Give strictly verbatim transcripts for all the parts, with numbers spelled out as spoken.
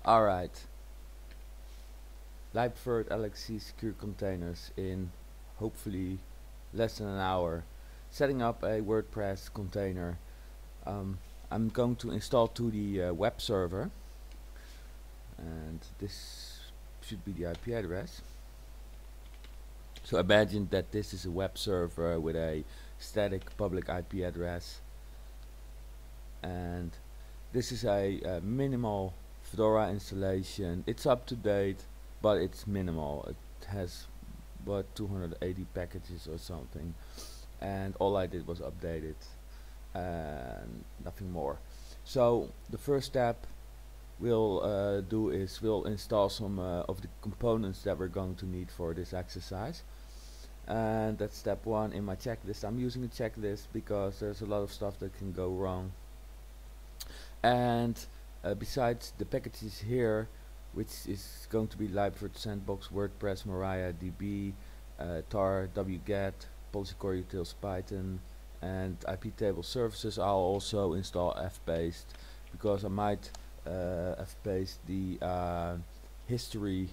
Alright, Libvirt L X C secure containers in hopefully less than an hour. Setting up a WordPress container. Um, I'm going to install to the uh, web server, and this should be the I P address. So imagine that this is a web server with a static public I P address, and this is a, a minimal Fedora installation. It's up to date, but it's minimal. It has what two hundred eighty packages or something, and all I did was update it and nothing more. So the first step we'll uh, do is we'll install some uh, of the components that we're going to need for this exercise, and that's step one in my checklist. I'm using a checklist because there's a lot of stuff that can go wrong, and uh, besides the packages here, which is going to be Libvirt Sandbox, WordPress, MariaDB, uh, tar, wget, policy core utils, Python, and I P table services, I'll also install fpaste, because I might uh, fpaste the uh, history.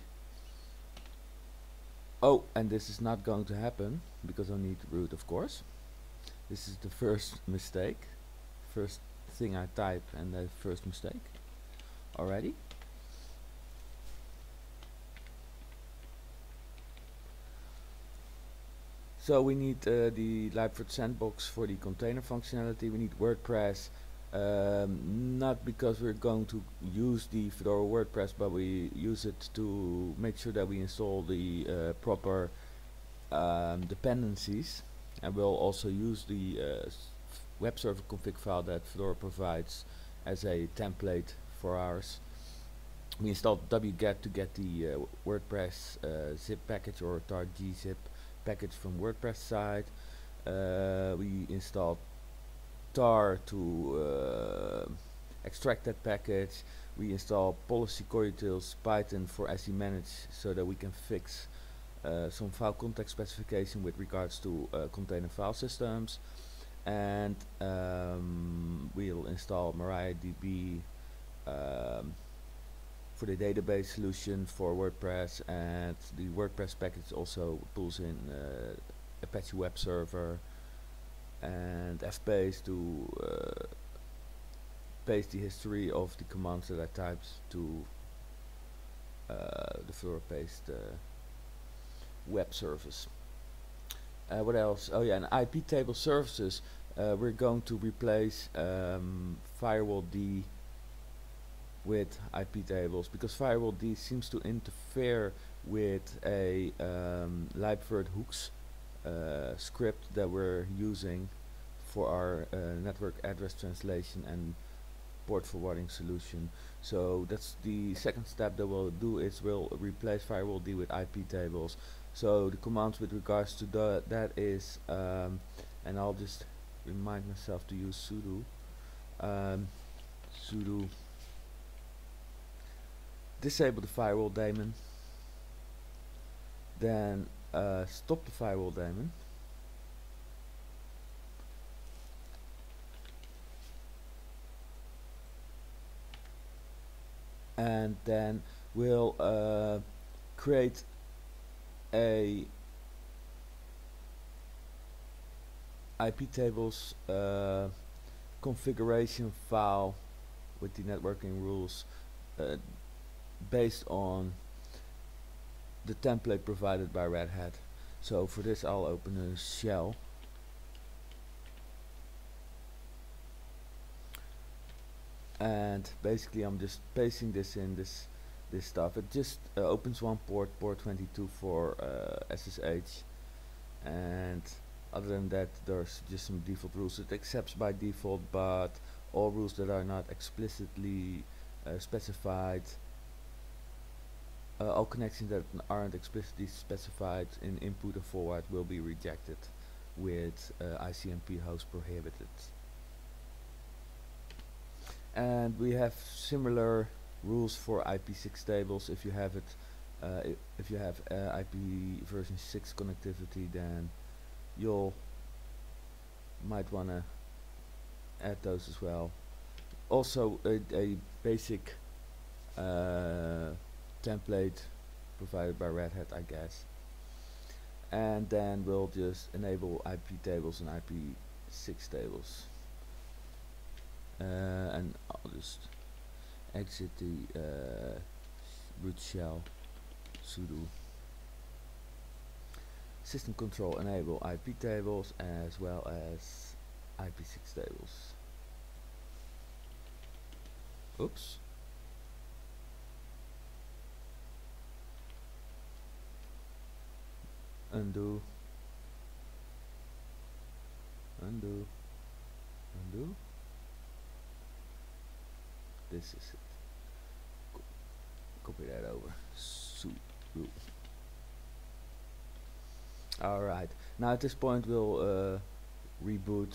Oh, and this is not going to happen because I need root, of course. This is the first mistake, first thing I type, and the first mistake already. So we need uh, the Libvirt Sandbox for the container functionality. We need WordPress, um, not because we're going to use the Fedora WordPress, but we use it to make sure that we install the uh, proper um, dependencies, and we'll also use the uh, web server config file that Fedora provides as a template for ours. We installed wget to get the uh, WordPress uh, zip package or tar gzip package from WordPress side. Uh, we installed tar to uh, extract that package. We installed policy core utils Python for semanage so that we can fix uh, some file context specification with regards to uh, container file systems. And um, we'll install MariaDB um, for the database solution for WordPress, and the WordPress package also pulls in uh, Apache Web Server and fpaste to uh, paste the history of the commands that I typed to uh, the Fedora paste uh, web service. Uh, what else? Oh yeah, and I P table services. Uh, we're going to replace um, firewalld with I P tables, because firewalld seems to interfere with a um, Libvirt hooks uh, script that we're using for our uh, network address translation and port forwarding solution. So that's the second step that we'll do, is we'll replace firewalld with I P tables. So the commands with regards to the, that is, um, and I'll just remind myself to use sudo um, sudo disable the firewall daemon, then uh, stop the firewall daemon, and then we'll uh, create a I P tables uh, configuration file with the networking rules uh, based on the template provided by Red Hat. So for this I'll open a shell, and basically I'm just pasting this in this this stuff. It just uh, opens one port, port twenty-two for uh, S S H, and other than that there's just some default rules. It accepts by default, but all rules that are not explicitly uh, specified, Uh, all connections that aren't explicitly specified in input and forward will be rejected with uh, I C M P host prohibited. And we have similar rules for I P six tables. If you have it, uh, if you have uh, I P version six connectivity, then you'll might wanna add those as well. Also, a, a basic uh, template provided by Red Hat, I guess. And then we'll just enable I P tables and I P six tables. Uh, and I'll just exit the uh, root shell sudo system control enable I P tables as well as I P six tables. Oops. Undo. Undo. Undo. This is it. Co copy that over. Sudo. Alright. Now at this point we'll uh, reboot.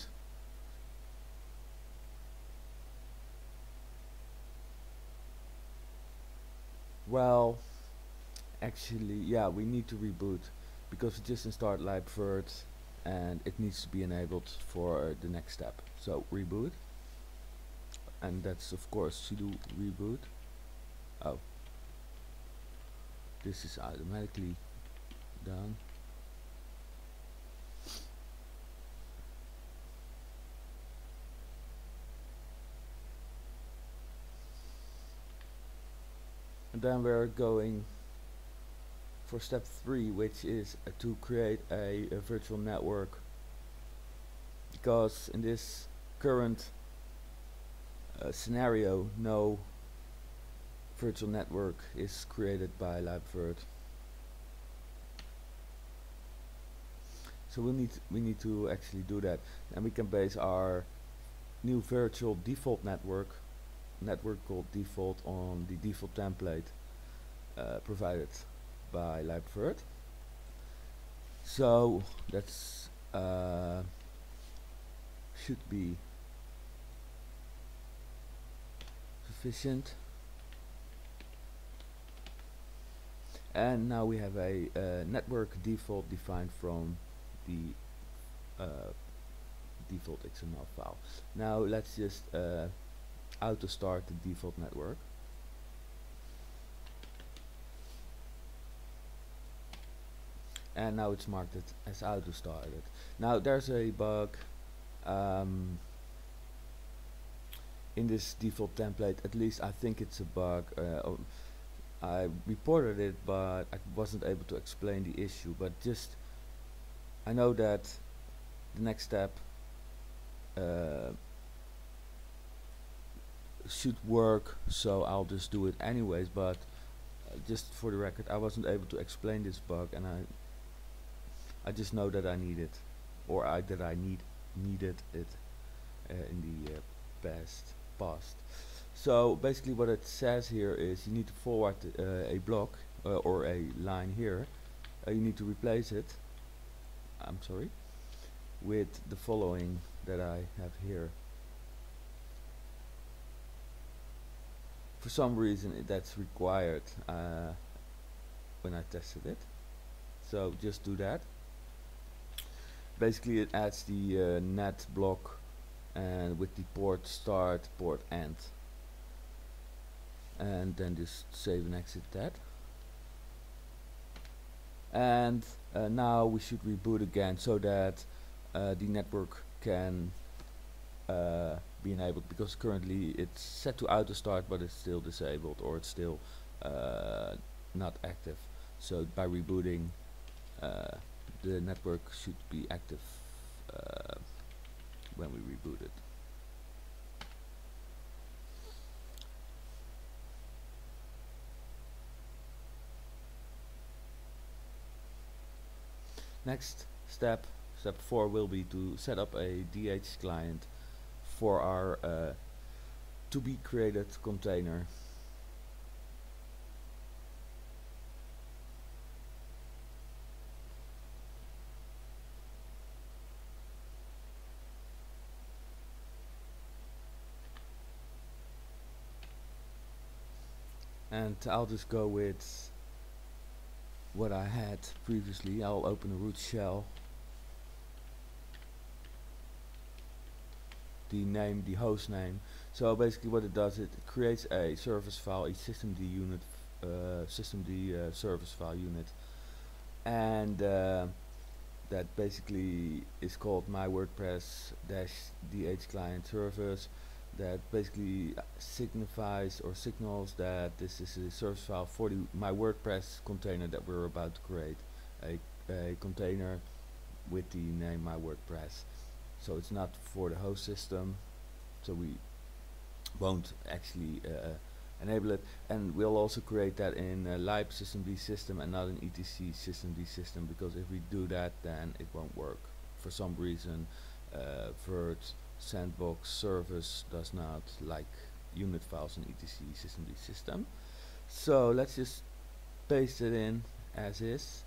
Well, actually, yeah, we need to reboot because we just installed libvirt and it needs to be enabled for the next step. So reboot, and that's of course sudo reboot. Oh, this is automatically done. And then we're going for step three, which is uh, to create a, a virtual network, because in this current uh, scenario no virtual network is created by libvirt. So we need we need to actually do that, and we can base our new virtual default network network called default on the default template uh, provided by libvirt. So that's uh, should be sufficient. And now we have a uh, network default defined from the uh, default X M L file. Now let's just uh, auto start the default network. And now it's marked it as auto started. Now there's a bug um, in this default template. At least I think it's a bug. Uh, I reported it, but I wasn't able to explain the issue. But just I know that the next step uh, should work, so I'll just do it anyways. But uh, just for the record, I wasn't able to explain this bug, and I I just know that I need it, or I that I need needed it uh, in the uh, past past. So basically, what it says here is you need to forward uh, a block uh, or a line here. Uh, you need to replace it. I'm sorry, with the following that I have here. For some reason, it, that's required uh, when I tested it. So just do that. Basically, it adds the uh, net block and with the port start, port end, and then just save and exit that. And uh, now we should reboot again so that uh, the network can uh, be enabled, because currently it's set to auto start but it's still disabled, or it's still uh, not active. So by rebooting, uh, the network should be active uh, when we reboot it. Next step, step four, will be to set up a D H client for our uh, to be created container. And I'll just go with what I had previously. I'll open a root shell, the name, the host name. So basically what it does, it creates a service file, a systemd unit, uh, systemd uh, service file unit, and uh, that basically is called my WordPress dash dh client service. That basically signifies or signals that this is a service file for the my WordPress container that we're about to create, a, a container with the name my WordPress. So it's not for the host system, so we won't actually uh, enable it, and we'll also create that in uh, lib systemd system and not in etc systemd system, because if we do that then it won't work for some reason. uh, Vert sandbox service does not like unit files in etc systemd system. So let's just paste it in as is,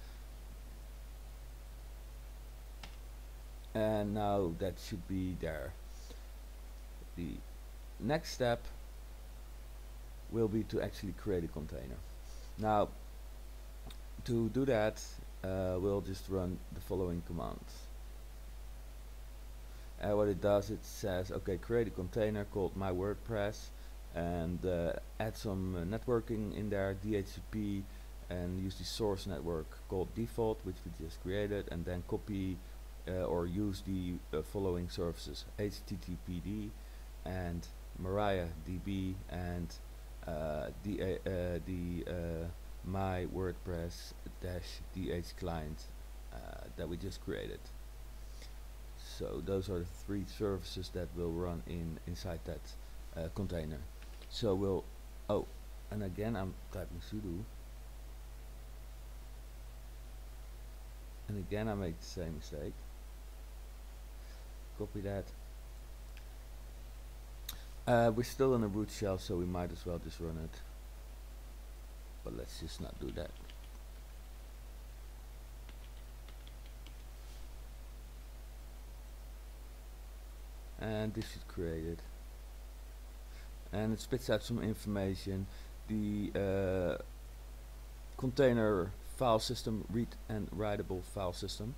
and now that should be there. The next step will be to actually create a container. Now to do that, uh, we'll just run the following commands. And what it does, it says, okay, create a container called my WordPress, and uh, add some uh, networking in there, D H C P, and use the source network called default, which we just created, and then copy uh, or use the uh, following services: H T T P D and MariaDB and uh, the uh, uh, the uh, my WordPress dash dh client uh, that we just created. So those are the three services that will run in inside that uh, container. So we'll oh, and again I'm typing sudo, and again I make the same mistake. Copy that. Uh, we're still in a root shell, so we might as well just run it, but let's just not do that. And this should create it, and it spits out some information. The uh, container file system, read and writable file system,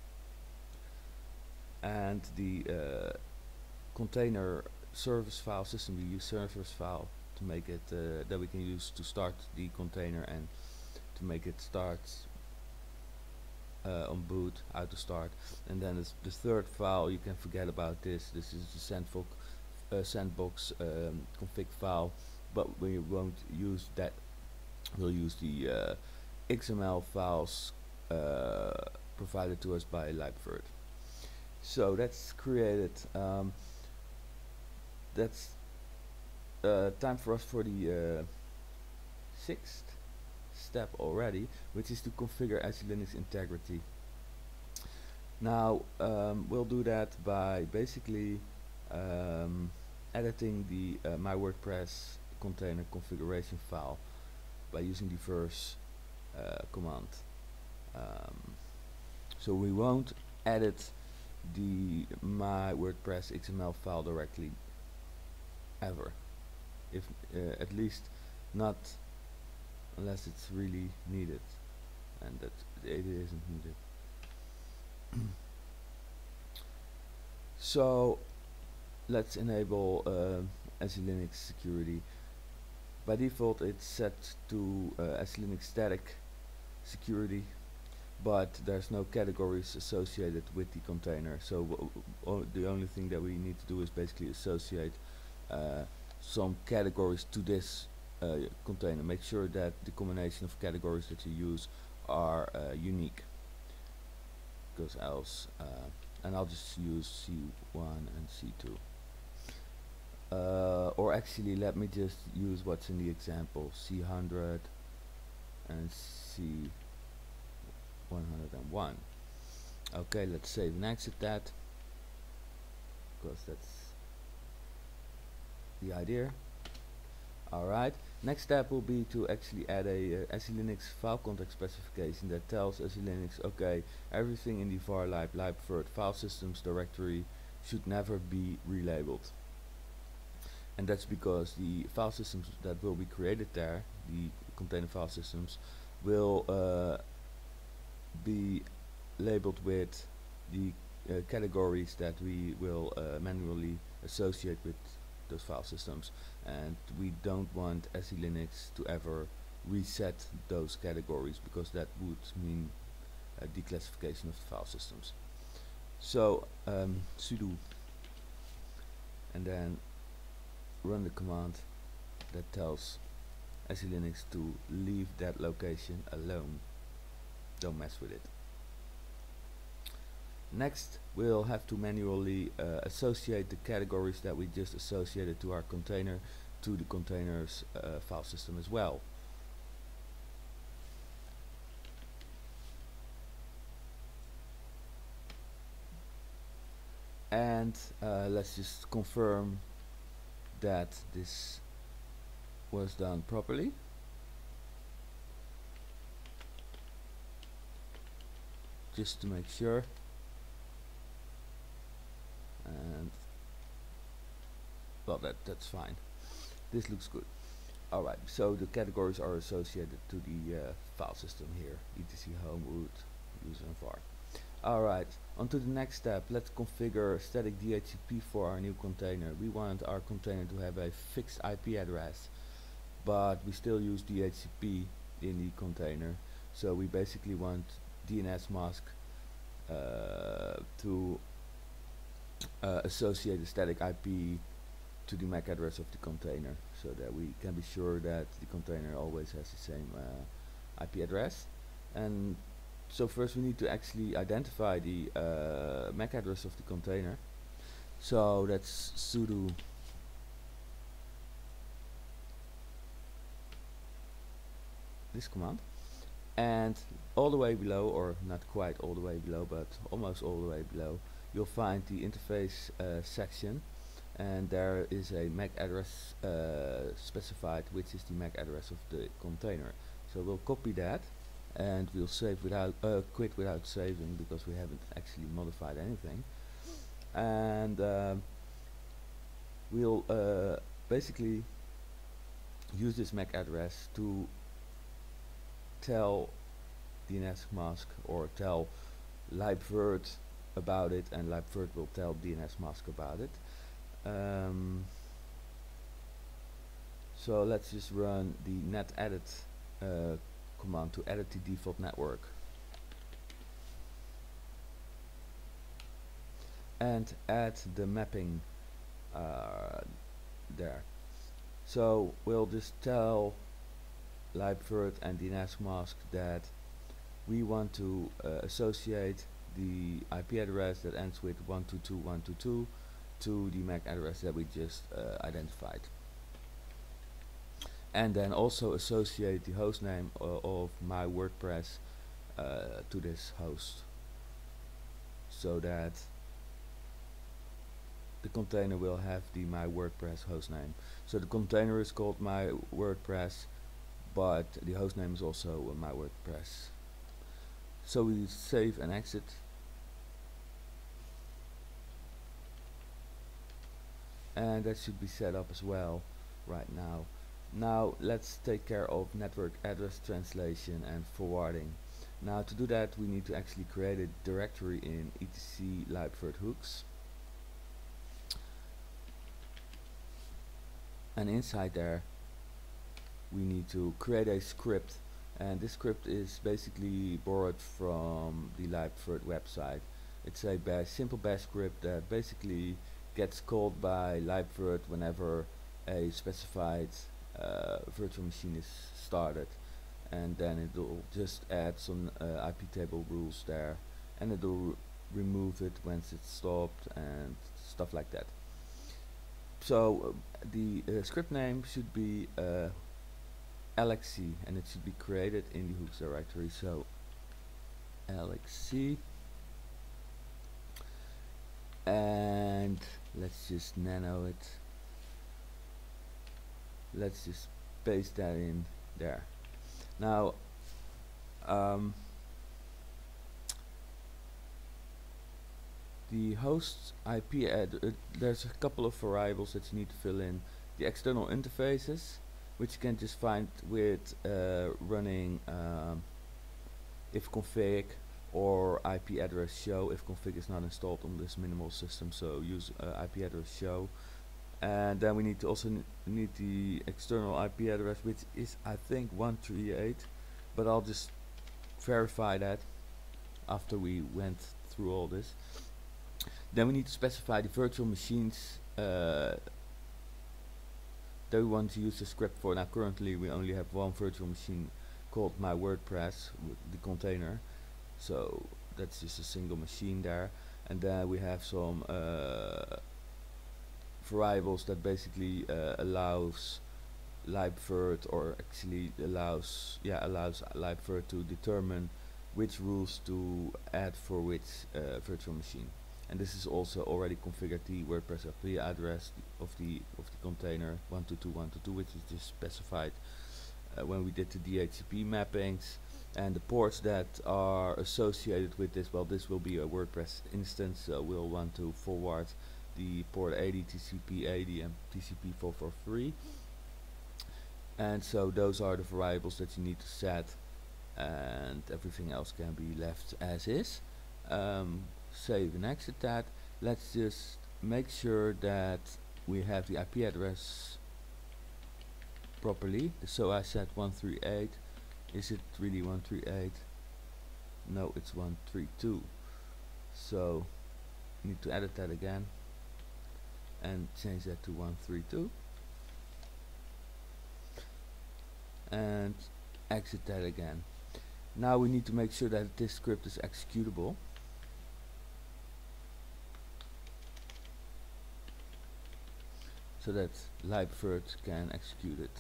and the uh, container service file system. We use service file to make it uh, that we can use to start the container and to make it start uh, on boot, how to start. And then this, the third file, you can forget about this. This is the sandbox, uh, sandbox um, config file, but we won't use that. We'll use the uh, X M L files uh, provided to us by libvirt. So that's created. Um, that's uh, time for us for the uh, sixth step already, which is to configure SELinux integrity. Now um, we'll do that by basically um, editing the uh, my WordPress container configuration file by using the verse uh, command. Um, so we won't edit the my WordPress X M L file directly ever, if uh, at least not unless it's really needed, and that it isn't needed. So let's enable uh, SELinux security. By default it's set to uh, SELinux static security, but there's no categories associated with the container, so w w the only thing that we need to do is basically associate uh, some categories to this uh, container. Make sure that the combination of categories that you use are uh, unique, because else uh, and I'll just use C one and C two, uh, or actually let me just use what's in the example, C one hundred and C one hundred one. Okay, let's save and exit that, because that's the idea. Alright, next step will be to actually add a uh, SELinux file context specification that tells SELinux, okay, everything in the varlib libvirt file systems directory should never be relabeled. And that's because the file systems that will be created there, the container file systems, will uh, be labeled with the uh, categories that we will uh, manually associate with those file systems, and we don't want S E Linux to ever reset those categories, because that would mean a declassification of the file systems. So um, sudo and then run the command that tells S E Linux to leave that location alone. Don't mess with it. Next, we'll have to manually uh, associate the categories that we just associated to our container to the container's uh, file system as well. And uh, let's just confirm that this was done properly. Just to make sure. And well, that that's fine. This looks good. Alright, so the categories are associated to the uh, file system here, etc home, root, user and var. Alright, on to the next step. Let's configure static D H C P for our new container. We want our container to have a fixed I P address, but we still use D H C P in the container, so we basically want DNSMask uh, to uh, associate the static I P to the M A C address of the container, so that we can be sure that the container always has the same uh, I P address. And so first we need to actually identify the uh, M A C address of the container. So that's sudo this command, and all the way below, or not quite all the way below, but almost all the way below, you'll find the interface uh, section, and there is a M A C address uh, specified, which is the M A C address of the container. So we'll copy that, and we'll save without uh, quit without saving, because we haven't actually modified anything. And uh, we'll uh, basically use this M A C address to tell DNSMask, or tell libvirt about it, and libvirt will tell DNSMask about it. Um, so let's just run the netedit uh, command to edit the default network, and add the mapping uh, there. So we'll just tell libvirt and DNSMask that we want to uh, associate the I P address that ends with one two two dot one two two to the M A C address that we just uh, identified, and then also associate the hostname uh, of my WordPress uh, to this host, so that the container will have the my WordPress hostname. So the container is called my WordPress, but the hostname is also uh, my WordPress. So we save and exit. And that should be set up as well right now. Now let's take care of network address translation and forwarding. Now to do that, we need to actually create a directory in etc libvirt hooks, and inside there we need to create a script, and this script is basically borrowed from the libvirt website. It's a bash, simple bash script that basically gets called by libvirt whenever a specified uh, virtual machine is started, and then it will just add some uh, I P table rules there, and it will remove it once it's stopped and stuff like that. So uh, the uh, script name should be uh, lxc, and it should be created in the hooks directory. So lxc, and let's just nano it. Let's just paste that in there. Now um, the host I P ad, uh, there's a couple of variables that you need to fill in. The external interfaces, which you can just find with uh, running um, ifconfig or I P address show. Ifconfig is not installed on this minimal system, so use uh, I P address show, and then we need to also n need the external I P address, which is I think one thirty-eight, but I'll just verify that after we went through all this. Then we need to specify the virtual machines uh, that we want to use the script for. Now currently we only have one virtual machine called my WordPress with the container, so that's just a single machine there. And then we have some uh, variables that basically uh, allows LibVirt, or actually allows yeah allows LibVirt to determine which rules to add for which uh, virtual machine. And this is also already configured the WordPress I P address of the of the container one two two dot one two two, which is just specified uh, when we did the D H C P mappings. And the ports that are associated with this, well, this will be a WordPress instance, so we'll want to forward the port eighty, T C P eighty, and T C P four forty-three. And so those are the variables that you need to set, and everything else can be left as is. Um, save and exit that. Let's just make sure that we have the I P address properly. So I said one thirty-eight. Is it really one thirty-eight? No, it's one thirty-two. So need to edit that again and change that to one thirty-two and exit that again. Now we need to make sure that this script is executable. So that LibVirt can execute it.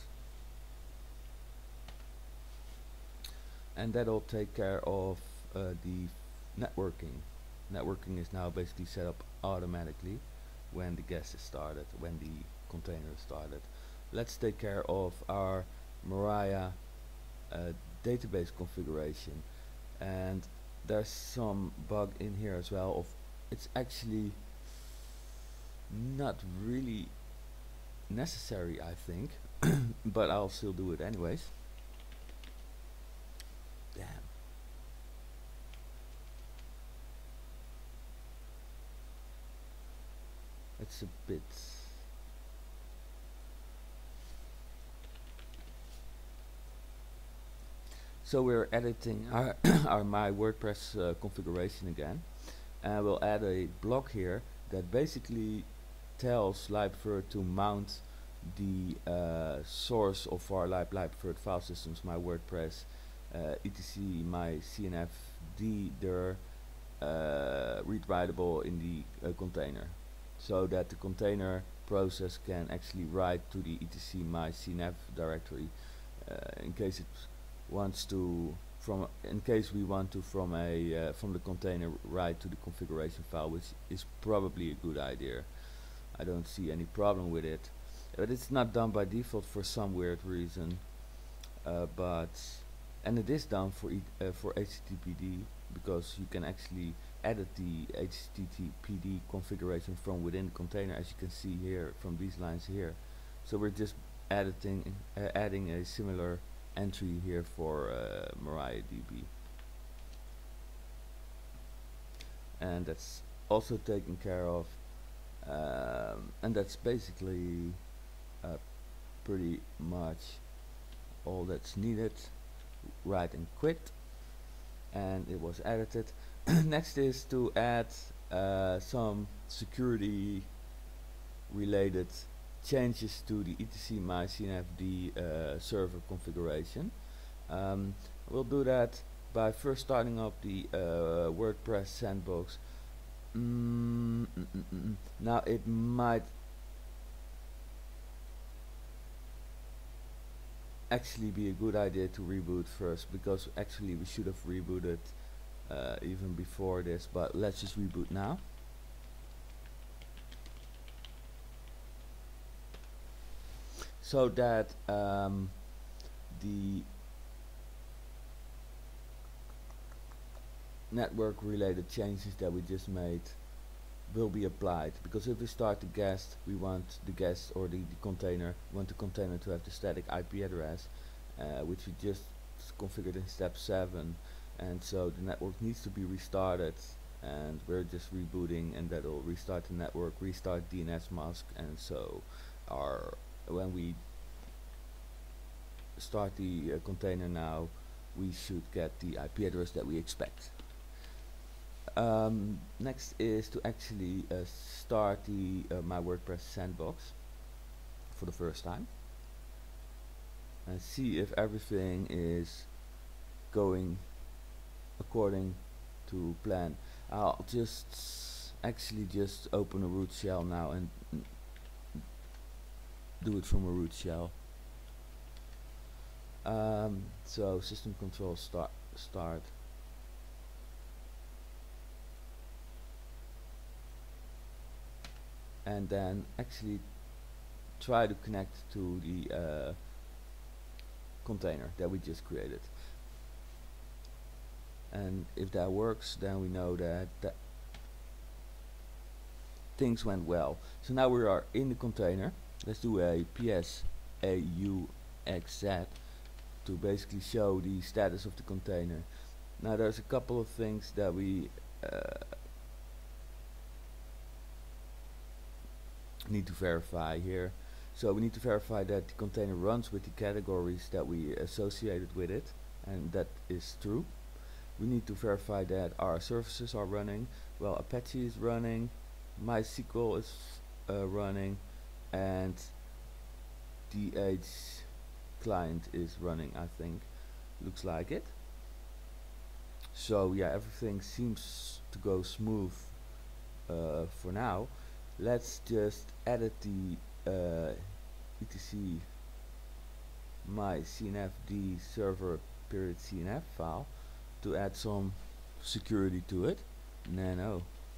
And that'll take care of uh, the networking. Networking is now basically set up automatically when the guest is started, when the container is started. Let's take care of our Mariah uh, database configuration. And there's some bug in here as well. Of it's actually not really necessary, I think, but I'll still do it anyways. Damn. It's a bit. So we're editing our, our my WordPress uh, configuration again, and we'll add a block here that basically tells LibVirt to mount the uh, source of our lib LibVirt file systems, my WordPress, uh, etc, my C N F D dir, uh, read writable in the uh, container, so that the container process can actually write to the etc my C N F directory uh, in case it wants to from in case we want to from a uh, from the container write to the configuration file, which is probably a good idea. I don't see any problem with it, but it's not done by default for some weird reason. Uh, but and it is done for e uh, for H T T P D, because you can actually edit the H T T P D configuration from within the container, as you can see here from these lines here. So we're just editing, uh, adding a similar entry here for uh, MariaDB, and that's also taken care of. Um, and that's basically uh, pretty much all that's needed. Write and quit, and it was edited. Next is to add uh, some security related changes to the etc my C N F D uh, server configuration. Um, we'll do that by first starting up the uh, WordPress sandbox. Mm, mm, mm, mm. Now it might actually be a good idea to reboot first, because actually we should have rebooted uh, even before this, but let's just reboot now. So that um, the network related changes that we just made will be applied, because if we start the guest, we want the guest or the, the container we want the container to have the static I P address, uh, which we just configured in step seven, and so the network needs to be restarted and we're just rebooting, and that'll restart the network, restart D N S mask, and so our when we start the uh, container now, we should get the I P address that we expect. Um, next is to actually uh, start the uh, my WordPress sandbox for the first time and see if everything is going according to plan. I'll just actually just open a root shell now and do it from a root shell. Um, so system control start start and then actually try to connect to the uh, container that we just created, and if that works, then we know that, that things went well. So now we are in the container. Let's do a P S A U X Z to basically show the status of the container. Now there's a couple of things that we uh, need to verify here. So we need to verify that the container runs with the categories that we associated with it, and that is true. We need to verify that our services are running. Well, Apache is running, MySQL is uh, running, and D H client is running, I think. Looks like it. So yeah, everything seems to go smooth uh, for now. Let's just edit the uh, etc my cnfd server period cnf file to add some security to it. Nano.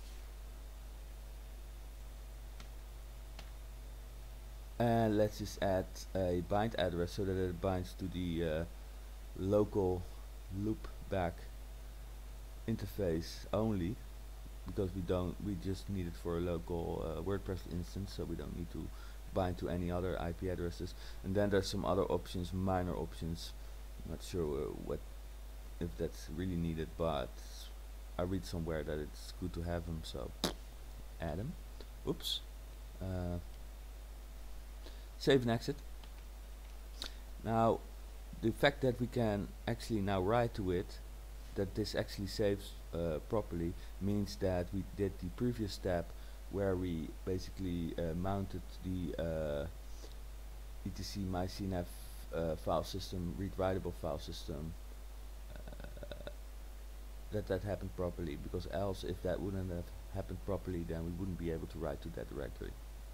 And let's just add a bind address so that it binds to the uh, local loopback interface only, because we don't we just need it for a local uh, WordPress instance, so we don't need to bind to any other I P addresses. And then there's some other options, minor options. I'm not sure uh, what if that's really needed, but I read somewhere that it's good to have them, so add them. Oops. Uh, save and exit. Now the fact that we can actually now write to it, that this actually saves uh, properly, means that we did the previous step where we basically uh, mounted the uh, etc my cnf uh, file system, read writable file system, uh, that that happened properly, because else if that wouldn't have happened properly, then we wouldn't be able to write to that directory.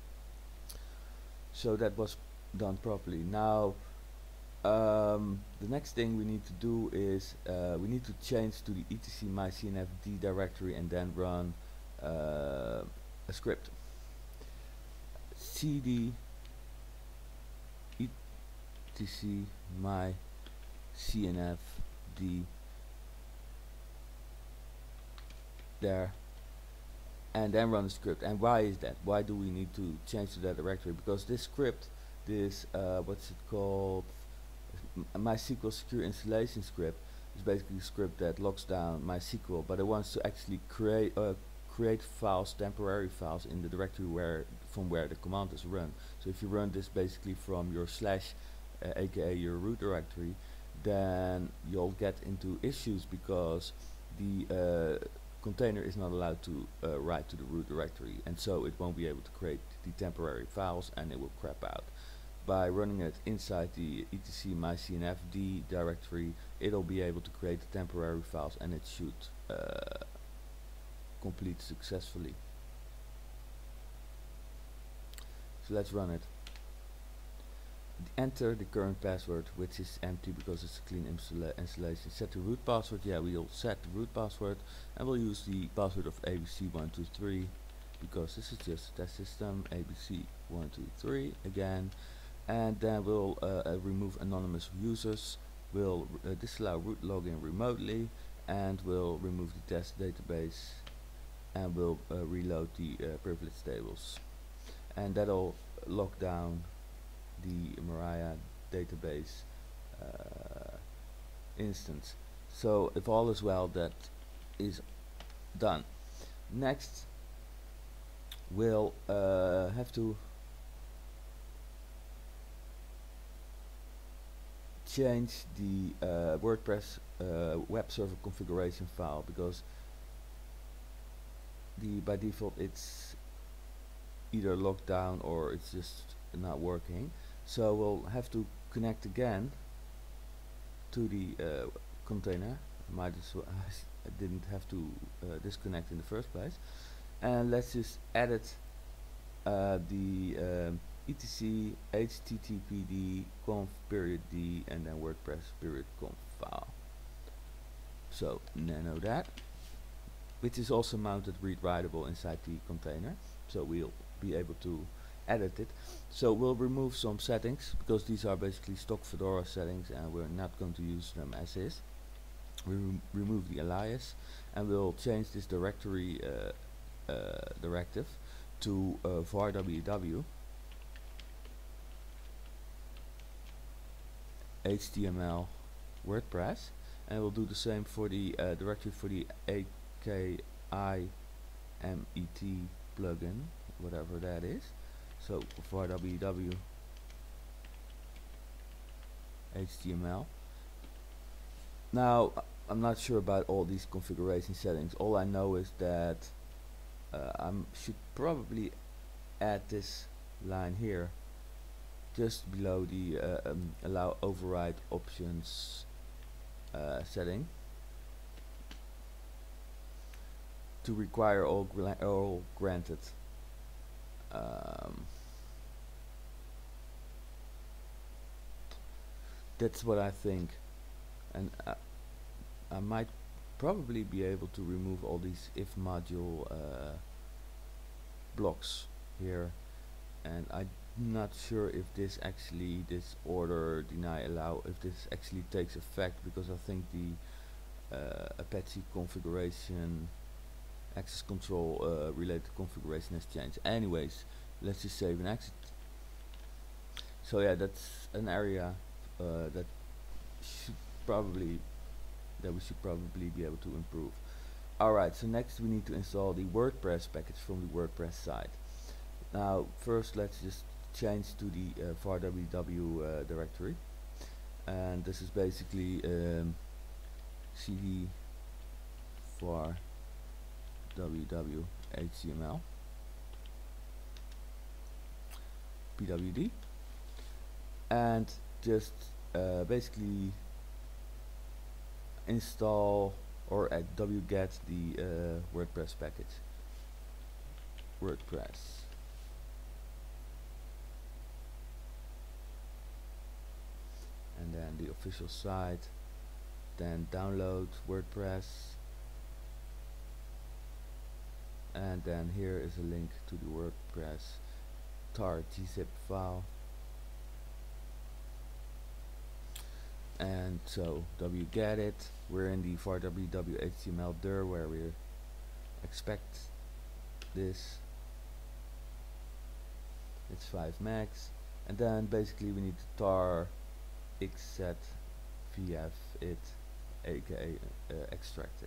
So that was done properly. Now um, the next thing we need to do is uh, we need to change to the etc my cnfd directory and then run uh, a script. Cd etc my cnfd there, and then run the script. And why is that? Why do we need to change to that directory? Because this script, this uh, what's it called, M MySQL secure installation script, is basically a script that locks down MySQL, but it wants to actually create uh, create files, temporary files, in the directory where from where the command is run. So if you run this basically from your slash, uh, aka your root directory, then you'll get into issues because the uh, container is not allowed to uh, write to the root directory, and so it won't be able to create the temporary files and it will crap out. By running it inside the etc my cnfd directory, it'll be able to create the temporary files, and it should uh, complete successfully. So let's run it. Enter the current password, which is empty because it's a clean installa installation. Set the root password. Yeah, we'll set the root password, and we'll use the password of A B C one two three because this is just a test system. A B C one two three again, and then we'll uh, uh, remove anonymous users. We'll uh, disallow root login remotely, and we'll remove the test database, and we'll uh, reload the uh, privilege tables, and that'll lock down the Mariah database uh, instance. So if all is well, that is done. Next, we'll uh, have to change the uh, WordPress uh, web server configuration file, because the by default it's either locked down or it's just not working. So we'll have to connect again to the uh, container. Might as well I didn't have to uh, disconnect in the first place. And let's just edit uh, the um, etc httpd conf period d and then WordPress period conf file. So nano that, which is also mounted read writable inside the container, so we'll be able to edit it. So we'll remove some settings, because these are basically stock Fedora settings and we're not going to use them as is. We rem remove the alias, and we'll change this directory uh, uh, directive to uh, var ww H T M L WordPress, and we'll do the same for the uh, directory for the A K I M E T plugin, whatever that is. So var ww H T M L. Now I'm not sure about all these configuration settings. All I know is that uh, I should probably add this line here just below the uh, um, allow override options uh, setting to require all, gra all granted. Um, that's what I think, and uh, I might probably be able to remove all these if module uh, blocks here, and I'm not sure if this actually, this order deny allow, if this actually takes effect, because I think the uh, Apache configuration access control uh, related configuration has changed. Anyways, let's just save and exit. So yeah, that's an area uh, that should probably that we should probably be able to improve. Alright, so next we need to install the WordPress package from the WordPress site. Now first let's just change to the uh, var ww uh, directory, and this is basically um, cd var ww html pwd, and just uh, basically install or at wget the uh, WordPress package. WordPress. And then the official site, then download WordPress, and then here is a link to the WordPress tar gzip file. And so wget it, we're in the var ww html dir where we expect this, it's five megs, and then basically we need to tar xset vf it aka uh, extract it,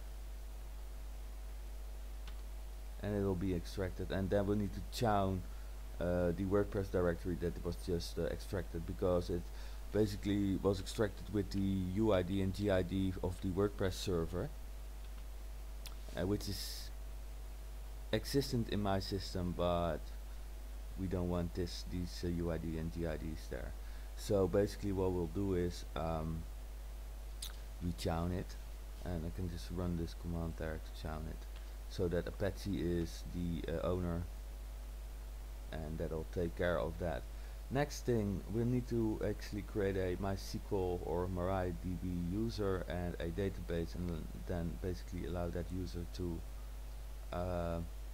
and it will be extracted, and then we need to chown uh, the WordPress directory that was just uh, extracted, because it basically was extracted with the U I D and G I D of the WordPress server, uh, which is existent in my system, but we don't want this these uh, U I D and G I Ds there. So basically what we'll do is um, we chown it, and I can just run this command there to chown it, so that Apache is the uh, owner, and that'll take care of that. Next thing, we'll need to actually create a MySQL or MariaDB user and a database, and then basically allow that user to uh,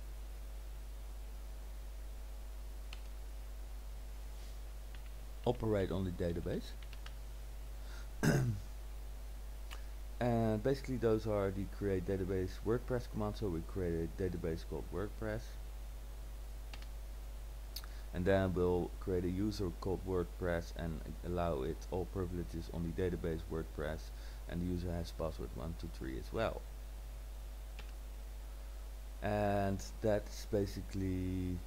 operate on the database. And basically those are the create database WordPress commands. So we create a database called WordPress, and then we'll create a user called WordPress and allow it all privileges on the database WordPress, and the user has password one two three as well. and that's basically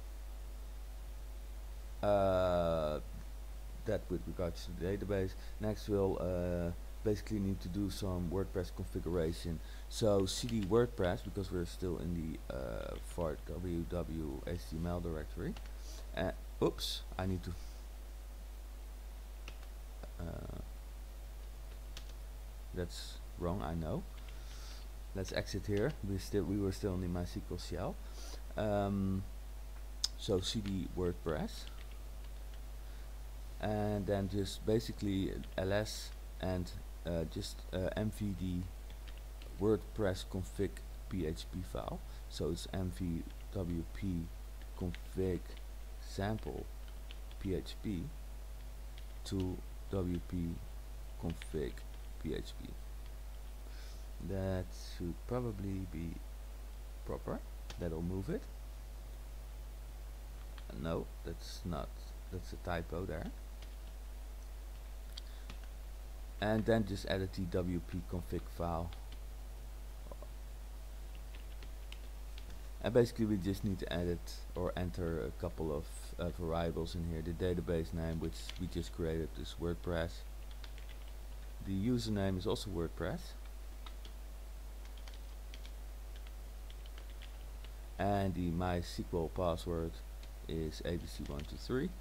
uh, that with regards to the database. Next we'll uh, basically need to do some WordPress configuration. So cd WordPress, because we're still in the uh, var ww H T M L directory. Uh, oops, I need to uh, that's wrong, I know. Let's exit here. We still we were still in the MySQL shell. Um, so cd WordPress, and then just basically ls and uh, just uh, mvd WordPress config php file. So it's mvwp config sample php to wp config php. That should probably be proper. That'll move it. No, that's not. That's a typo there. And then just add a twp config file. And basically we just need to edit or enter a couple of uh, variables in here. The database name, which we just created, is WordPress. The username is also WordPress. And the MySQL password is A B C one two three.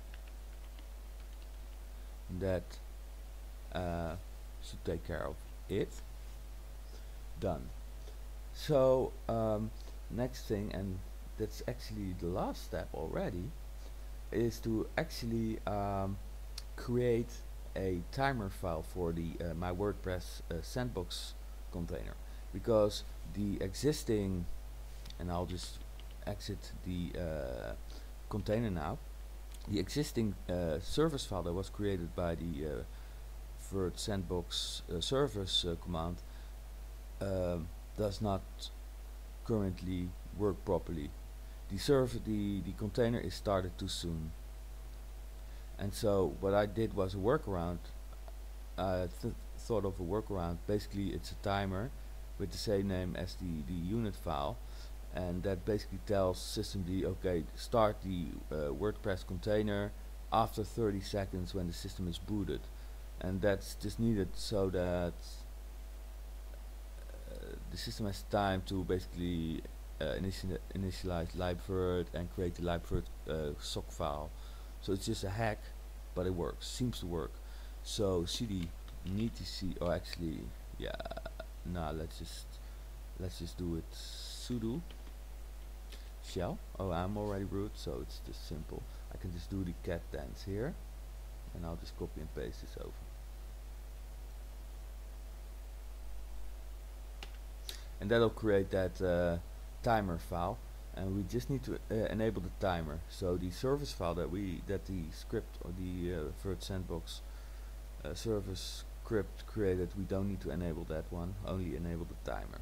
That uh, should take care of it. Done. So um, next thing, and that's actually the last step already, is to actually um, create a timer file for the uh, my WordPress uh, sandbox container, because the existing, and I'll just exit the uh, container now. The existing uh, service file that was created by the uh, vert sandbox uh, service uh, command uh, does not currently work properly. The server, the the container is started too soon, and so what I did was a workaround. I th thought of a workaround. Basically, it's a timer with the same name as the the unit file, and that basically tells systemd, okay, start the uh, WordPress container after thirty seconds when the system is booted. And that's just needed so that uh, the system has time to basically uh, initi initialize libvirt and create the libvirt uh, sock file. So it's just a hack, but it works, seems to work. So cd need to see, or actually, yeah, nah, let's just let's just do it sudo shell. Oh, I'm already root, so it's just simple. I can just do the cat dance here, and I'll just copy and paste this over. And that'll create that uh, timer file, and we just need to uh, enable the timer. So the service file that we that the script or the uh, vert sandbox uh, service script created, we don't need to enable that one, only enable the timer.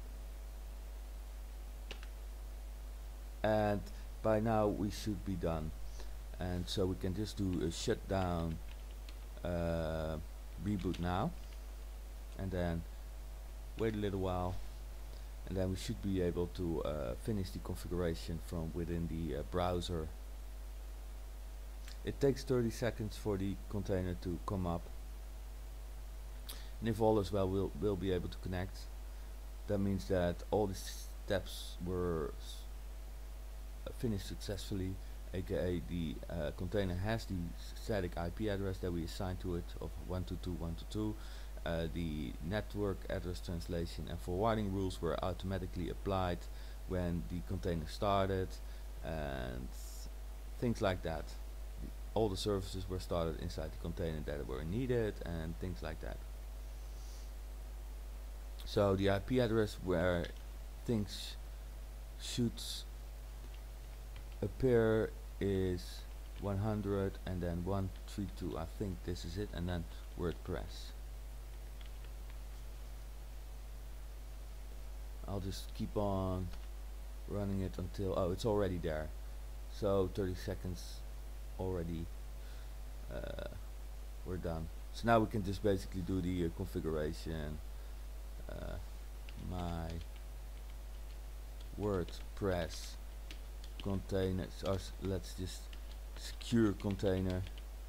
And by now we should be done, and so we can just do a shutdown uh, reboot now, and then wait a little while, and then we should be able to uh, finish the configuration from within the uh, browser. It takes thirty seconds for the container to come up, and if all is well, we'll, we'll be able to connect. That means that all the steps were finished successfully, aka the uh, container has the static I P address that we assigned to it of one two two dot one two dot two. Uh, the network address translation and forwarding rules were automatically applied when the container started, and things like that. The, all the services were started inside the container that were needed, and things like that. So the I P address where things should appear is one hundred, and then one thirty-two, I think this is it, and then WordPress. I'll just keep on running it until, oh, it's already there. So thirty seconds already, uh, we're done. So now we can just basically do the uh, configuration. Uh, my WordPress container, or s- let's just secure container.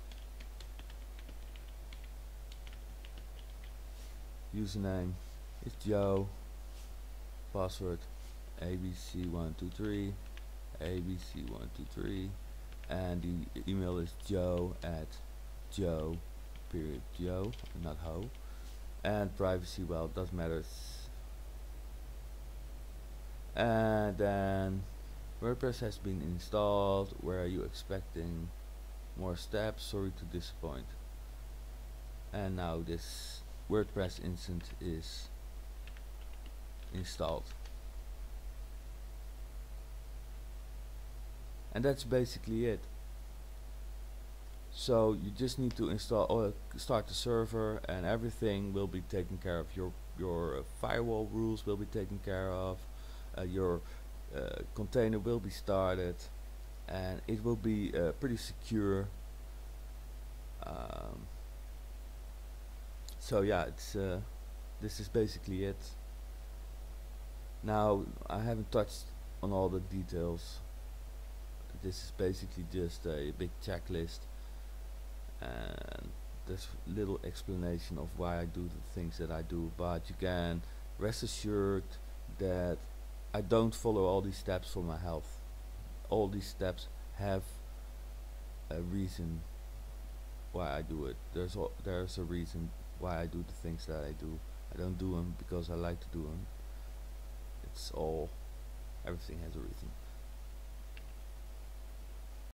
Username is Joe. Password A B C one two three, A B C one two three, and the email is Joe at Joe period Joe, not Ho. And privacy, well, it doesn't matter. And then WordPress has been installed. Where are you expecting more steps? Sorry to disappoint. And now this WordPress instance is installed. And that's basically it. So you just need to install or start the server, and everything will be taken care of. Your your uh, firewall rules will be taken care of. Uh, your uh, container will be started, and it will be uh, pretty secure. Um, so yeah, it's uh, this is basically it. Now I haven't touched on all the details. This is basically just a big checklist, and this little explanation of why I do the things that I do, but you can rest assured that I don't follow all these steps for my health. All these steps have a reason why I do it. There's al there's a reason why I do the things that I do. I don't do them because I like to do them. It's all, everything has a reason.